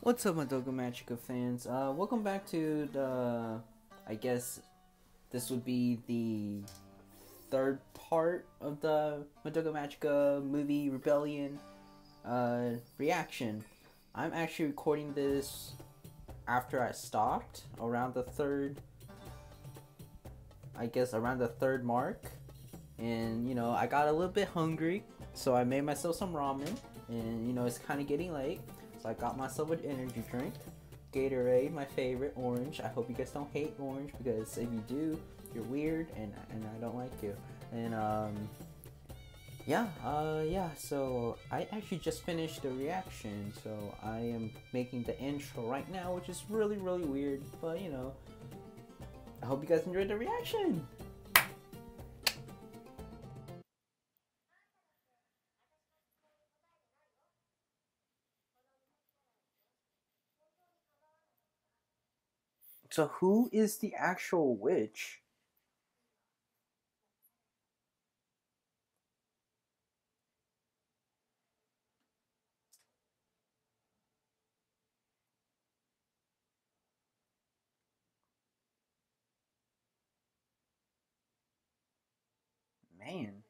What's up, Madoka Magica fans? Welcome back to the. I guess this would be the third part of the Madoka Magica movie Rebellion reaction. I'm actually recording this after I stopped around the third. I guess around the third mark, and I got a little bit hungry, so I made myself some ramen, and it's kind of getting late. So I got myself an energy drink, Gatorade, my favorite, orange. I hope you guys don't hate orange because if you do, you're weird and I don't like you. And yeah. So I actually just finished the reaction, so I am making the intro right now, which is really weird. But I hope you guys enjoyed the reaction. So who is the actual witch? Man,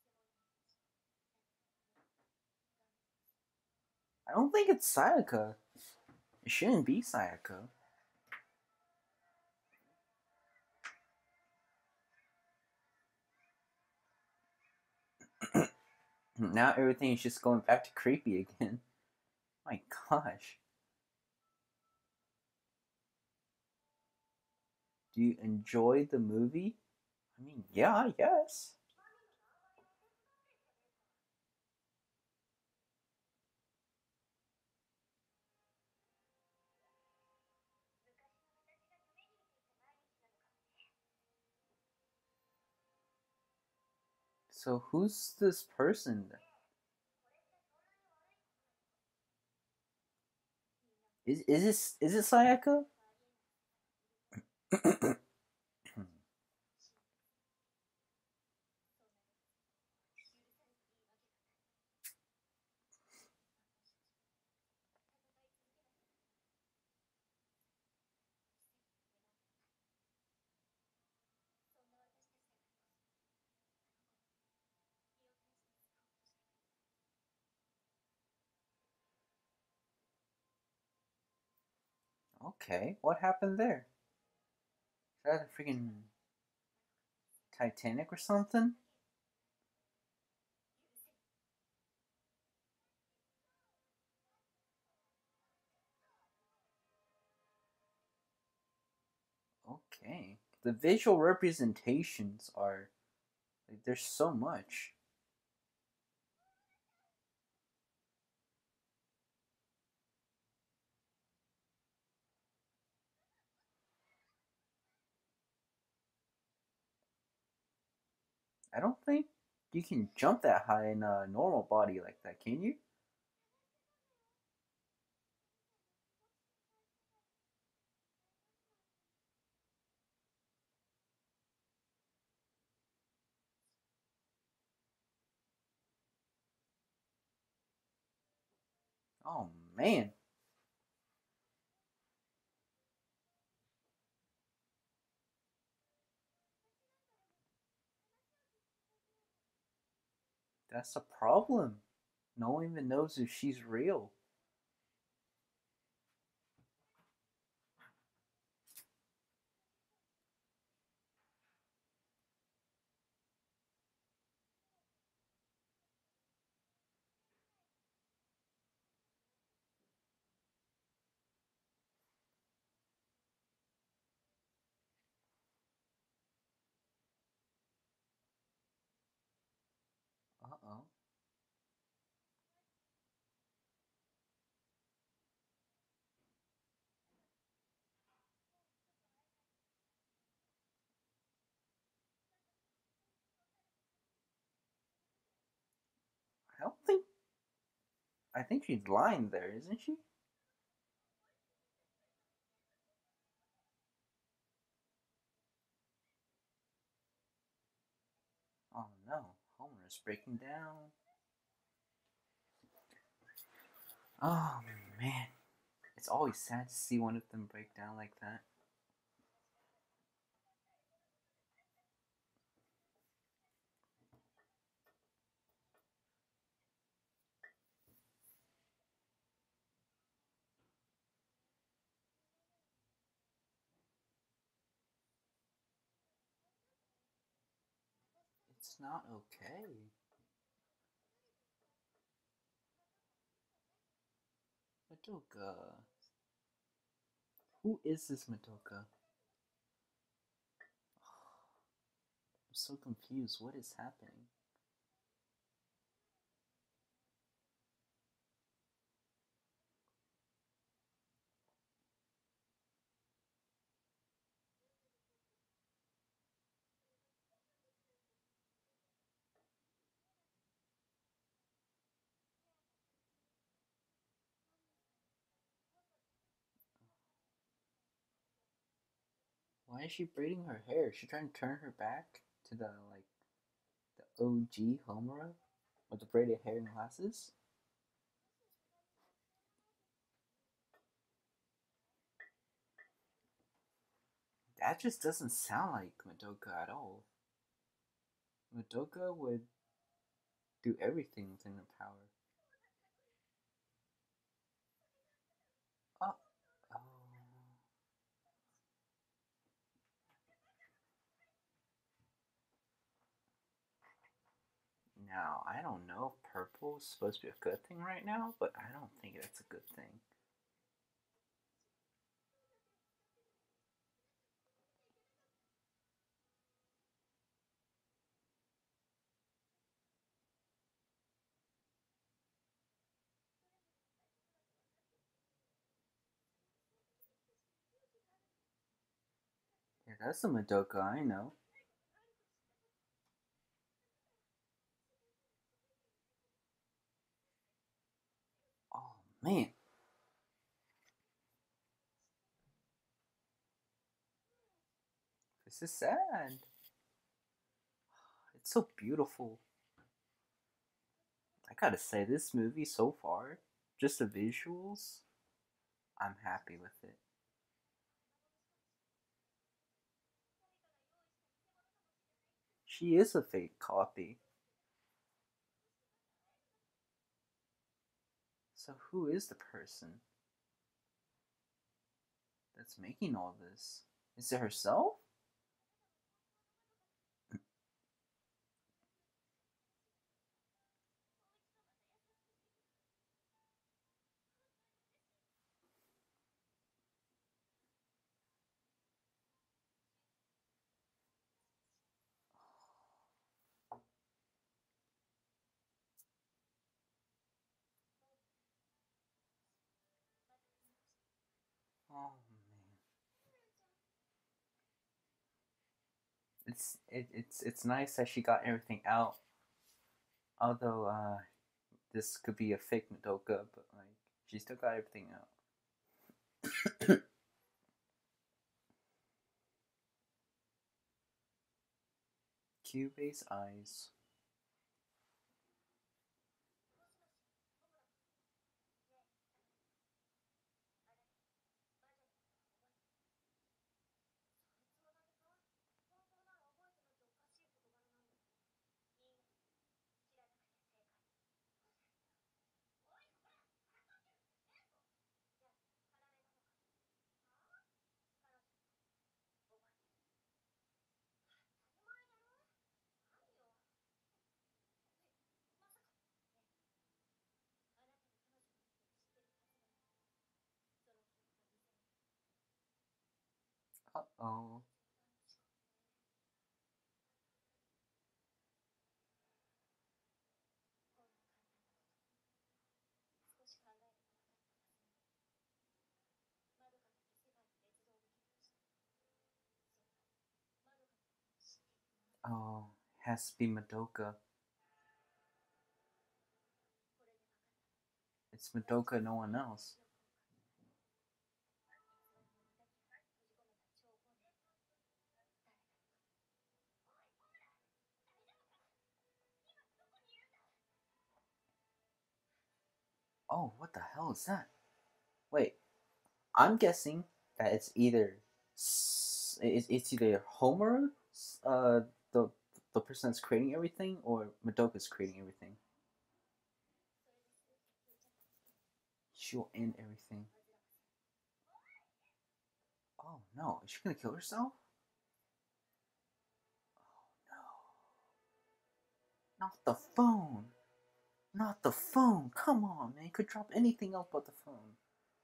I don't think it's Sayaka. It shouldn't be Sayaka. Now everything is just going back to creepy again. My gosh. Do you enjoy the movie? I mean, yeah, I guess. So who's this person? Is it Sayaka? Okay, what happened there? Is that a freaking Titanic or something? Okay. The visual representations are like there's so much. I don't think you can jump that high in a normal body like that, can you? Oh man, that's a problem. No one even knows if she's real. Uh oh. I don't think. I think she's lying there, isn't she? Oh no, Homer is breaking down. Oh man, It's always sad to see one of them break down like that. It's not okay. Madoka. Who is this Madoka? I'm so confused. What is happening? Why is she braiding her hair? Is she trying to turn her back to the OG Homura with the braided hair and glasses? That just doesn't sound like Madoka at all. Madoka would do everything within her power. Oh, oh. Now, I don't know if purple is supposed to be a good thing right now, but I don't think that's a good thing. Yeah, that's a Madoka I know. Oh man, this is sad. It's so beautiful. I gotta say, this movie so far, just the visuals, I'm happy with it. She is a fake copy. So who is the person that's making all this? Is it herself? Oh man, it's nice that she got everything out. Although this could be a fake Madoka, but like she still got everything out. Cubase eyes. Uh oh. Oh, has to be Madoka. It's Madoka, no one else. Oh, what the hell is that? Wait, I'm guessing that it's either Homer, the person that's creating everything, or Madoka's creating everything. She'll end everything. Oh no, is she gonna kill herself? Oh no, not the phone. Not the phone. Come on, man. You could drop anything else but the phone.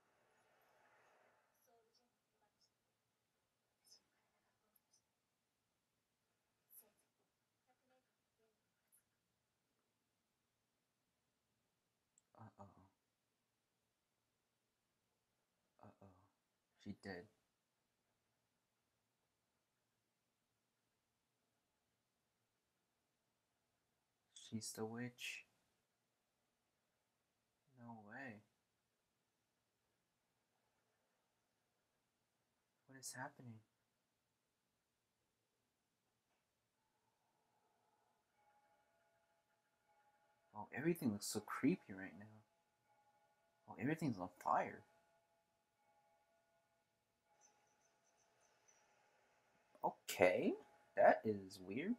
Uh oh. Uh oh. She did. She's the witch. No way. What is happening? Oh, everything looks so creepy right now. Oh, everything's on fire. Okay. That is weird.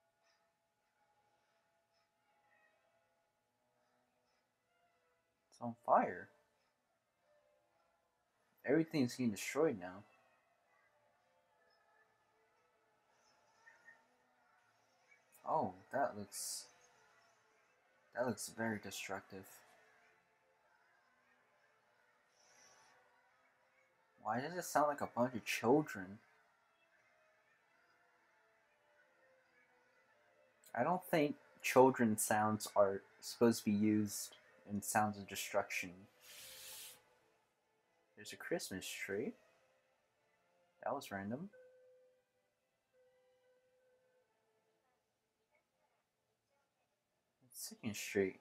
It's on fire. Everything's getting destroyed now. Oh, that looks very destructive. Why does it sound like a bunch of children? I don't think children sounds are supposed to be used in sounds of destruction. There's a Christmas tree. That was random. Second Street.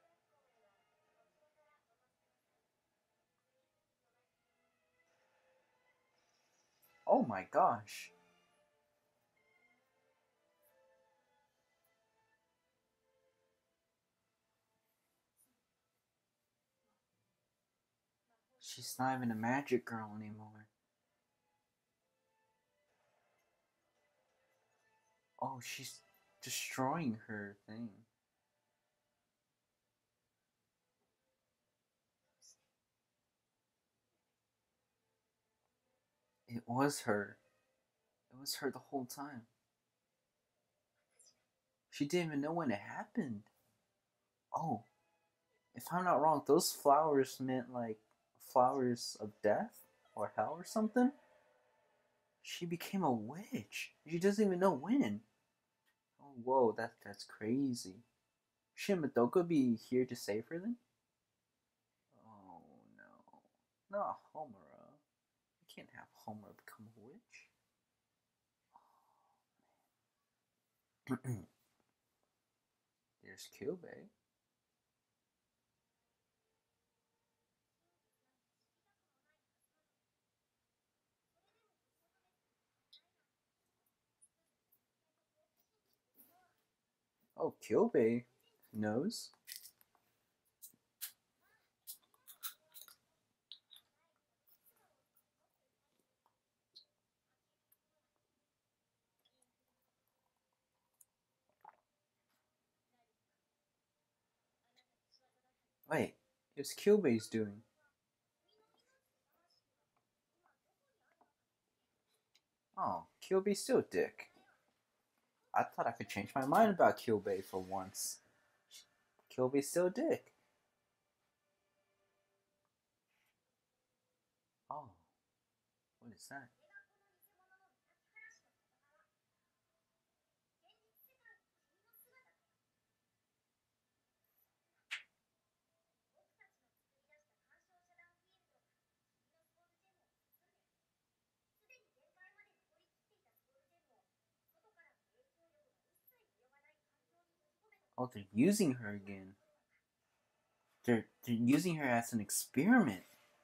Oh my gosh. She's not even a magic girl anymore. Oh, she's destroying her thing. It was her. It was her the whole time. She didn't even know when it happened. Oh, if I'm not wrong, those flowers meant like flowers of death or hell or something. She became a witch. She doesn't even know when. Oh, whoa, that's crazy. Should Madoka be here to save her then? Oh no, not Homura. You can't have Homura become a witch. There's Kyubey. Oh, Kyubey knows. Wait, it's Kyubey's doing. Oh, Kyubey's still a dick. I thought I could change my mind about Kyubey for once. Kyubey's still a dick. Oh, what is that? Oh, they're using her again. They're using her as an experiment.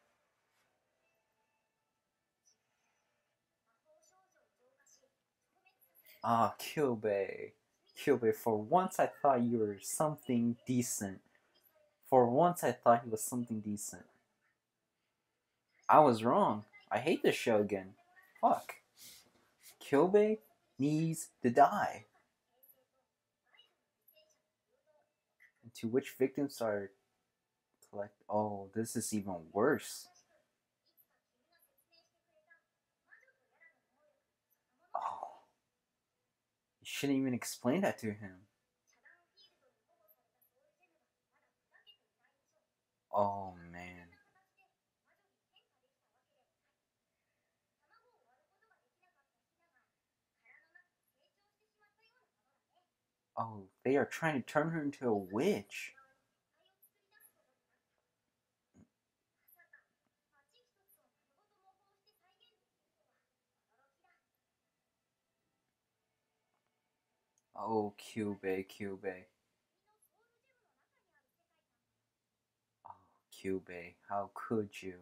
Ah, Kyubey. Kyubey, for once I thought you were something decent. For once I thought he was something decent. I was wrong. I hate this show again. Fuck. Kyubey needs to die. To which victims are collect? Oh, this is even worse. Oh, you shouldn't even explain that to him. Oh man. Oh, they are trying to turn her into a witch. Oh, Kyubey, Kyubey. Oh, Kyubey, how could you?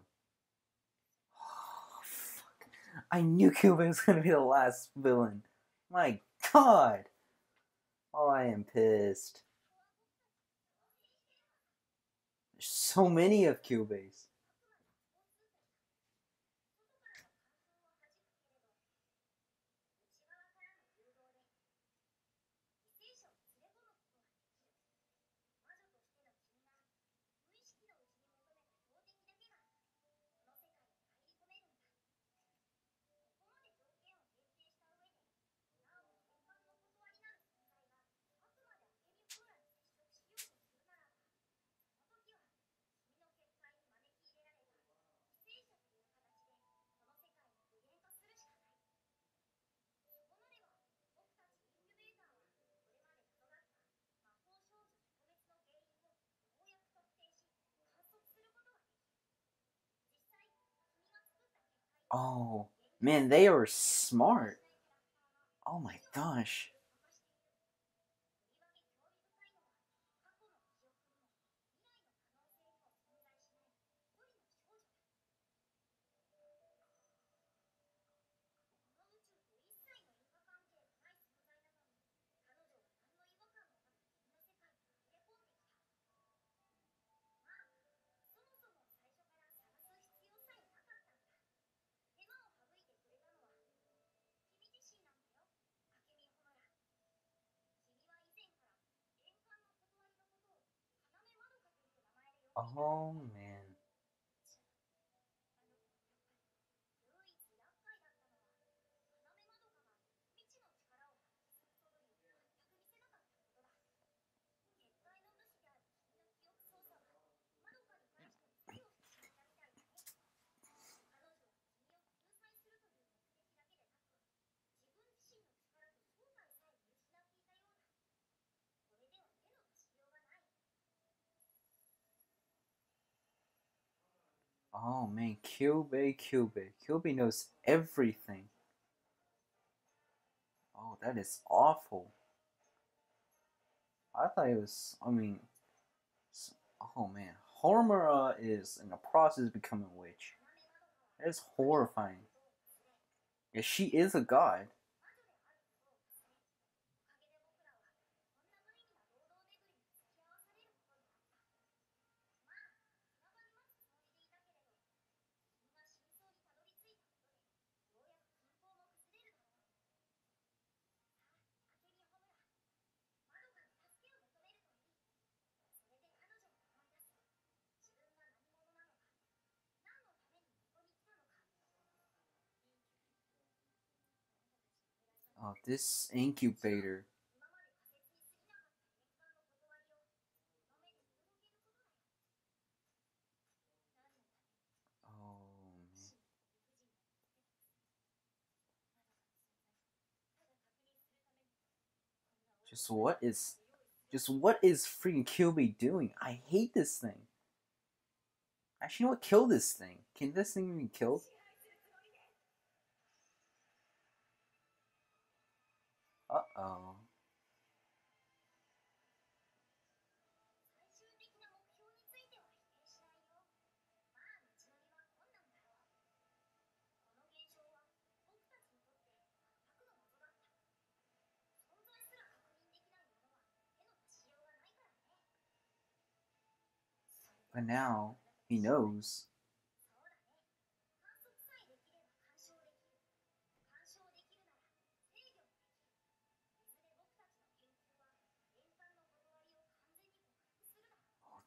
Oh, fuck. I knew Kyubey was gonna be the last villain. My god. Oh, I am pissed. There's so many of Kyubeys. Oh, man, they are smart. Oh my gosh. Oh man. Oh man, Kyubey, Kyubey. Kyubey knows everything. Oh, that is awful. I thought it was, I mean, oh man. Homura is in the process of becoming a witch. That is horrifying. Yeah, she is a god. Oh, this incubator. Oh man. Just what is freaking Kyubey doing? I hate this thing. Actually, you know what? Kill this thing. Can this thing be killed? Uh-oh. But now he knows.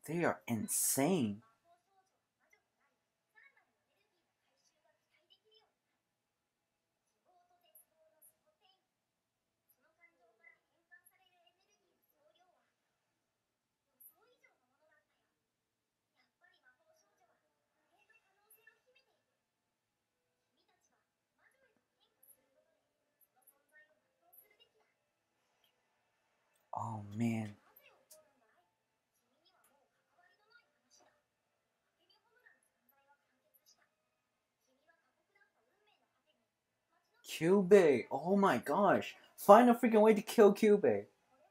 They are insane. Oh man. Kyubey. Oh my gosh. Find a freaking way to kill Kyubey.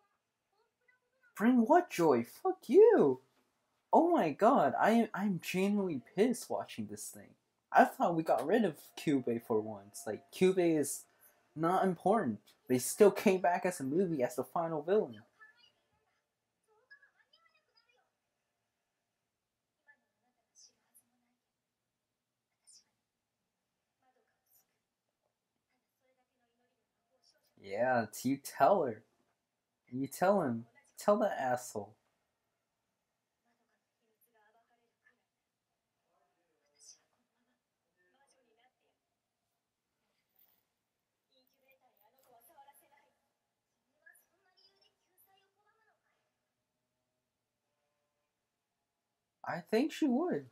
Bring what joy? Fuck you. Oh my god. I'm genuinely pissed watching this thing. I thought we got rid of Kyubey for once. Like Kyubey is not important. But he still came back as a movie as the final villain. Yeah, you tell her. You tell him. Tell that asshole. I think she would.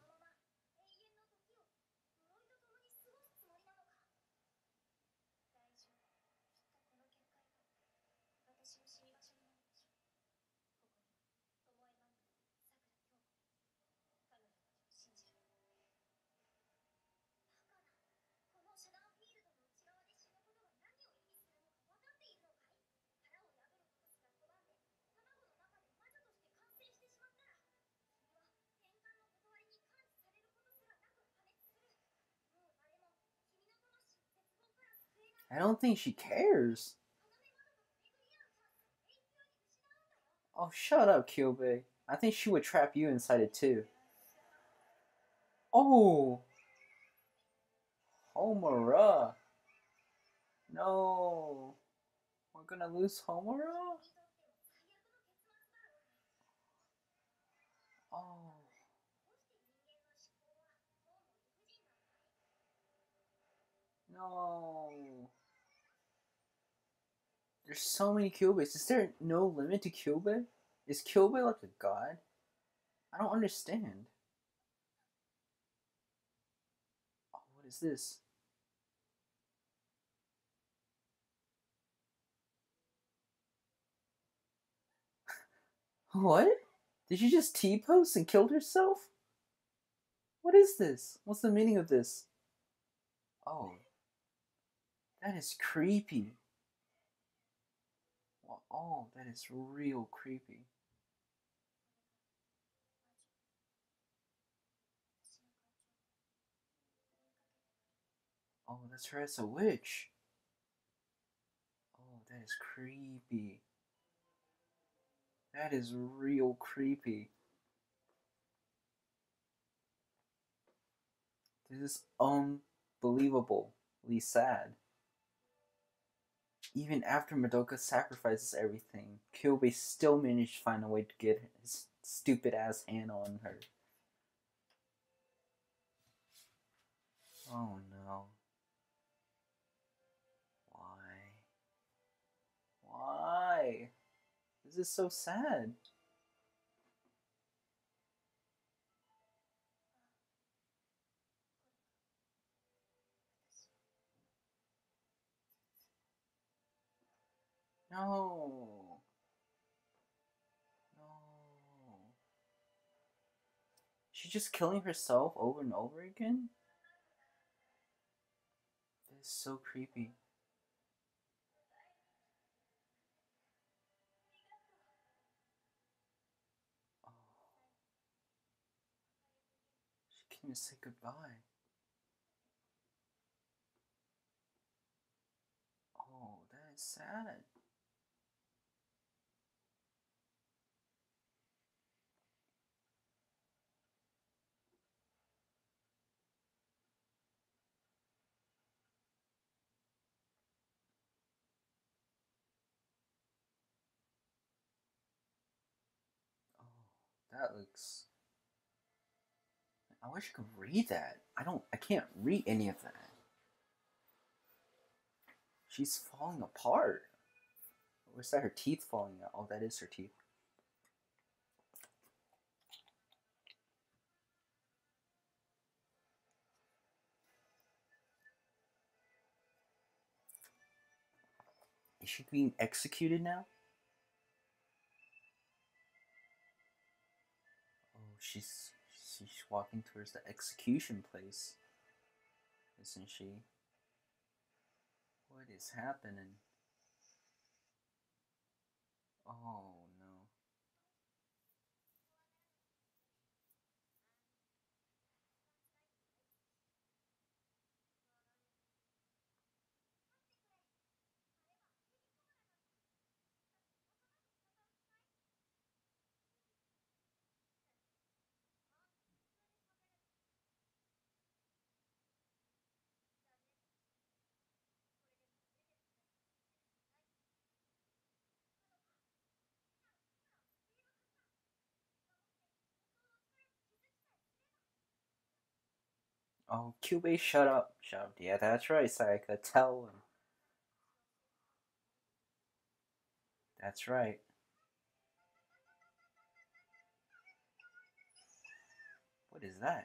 I don't think she cares. Oh, shut up, Kyubey. I think she would trap you inside it too. Oh, Homura. No. We're gonna lose Homura? Oh. No. There's so many Kyubeys. Is there no limit to Kyubey? Is Kyubey like a god? I don't understand. Oh, what is this? What? Did she just T-pose and killed herself? What is this? What's the meaning of this? Oh, that is creepy. Oh, that is real creepy. Oh, that's her as a witch. Oh, that is creepy. That is real creepy. This is unbelievably sad. Even after Madoka sacrifices everything, Kyubey still managed to find a way to get his stupid ass hand on her. Oh no. Why? Why? This is so sad. No. No. She's just killing herself over and over again? This is so creepy. Oh, she can't even say goodbye. Oh, that is sad. Oh, That looks. I wish I could read that. I can't read any of that. She's falling apart. Or is that her teeth falling out? Oh, that is her teeth. Is she being executed now? Oh, she's walking towards the execution place, isn't she? What is happening? Oh no. Oh, Kyubey, shut up. Shut up. Yeah, that's right, Sayaka. Tell him. That's right. What is that?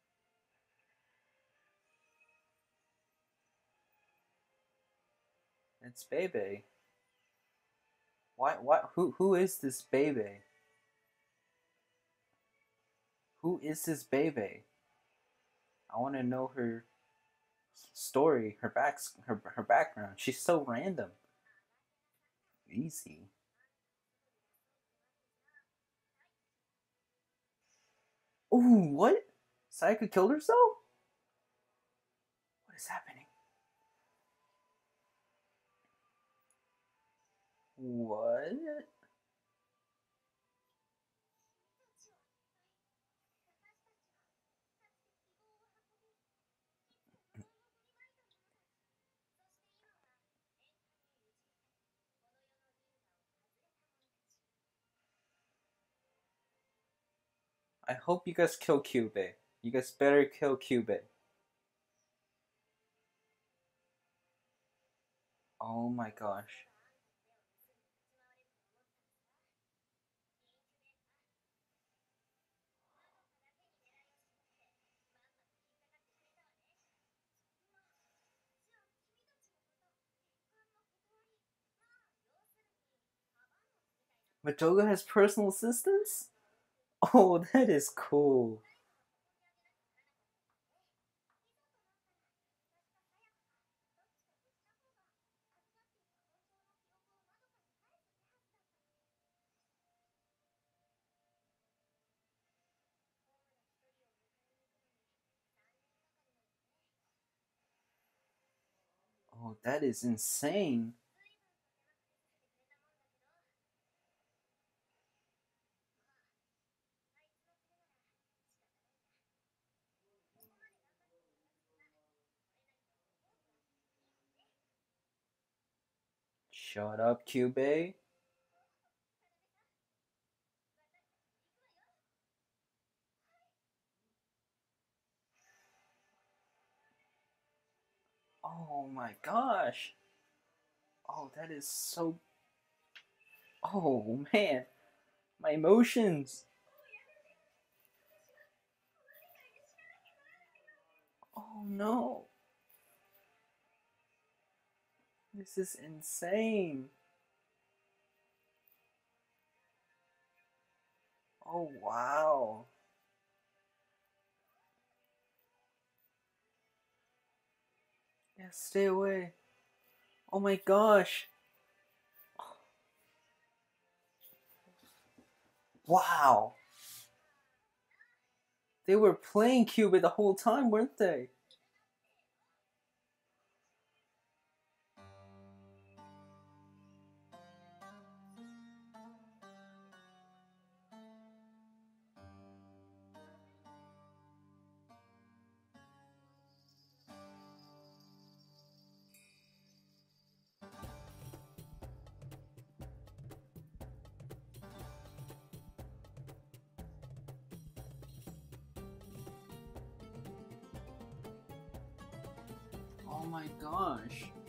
It's Bebe. What? Who is this Bebe? Who is this Bebe? I want to know her story, her background. She's so random. Easy. Ooh, what? Sayaka killed herself? What is happening? What? I hope you guys kill Kyubey. You guys better kill Kyubey. Oh my gosh. Madoga has personal assistants? Oh, that is cool. Oh, that is insane. Shut up, Kyubey. Oh my gosh. Oh, that is so. Oh man. My emotions. Oh no. This is insane. Oh wow. Yeah, stay away. Oh my gosh. Wow. They were playing Cuba the whole time, weren't they? my gosh.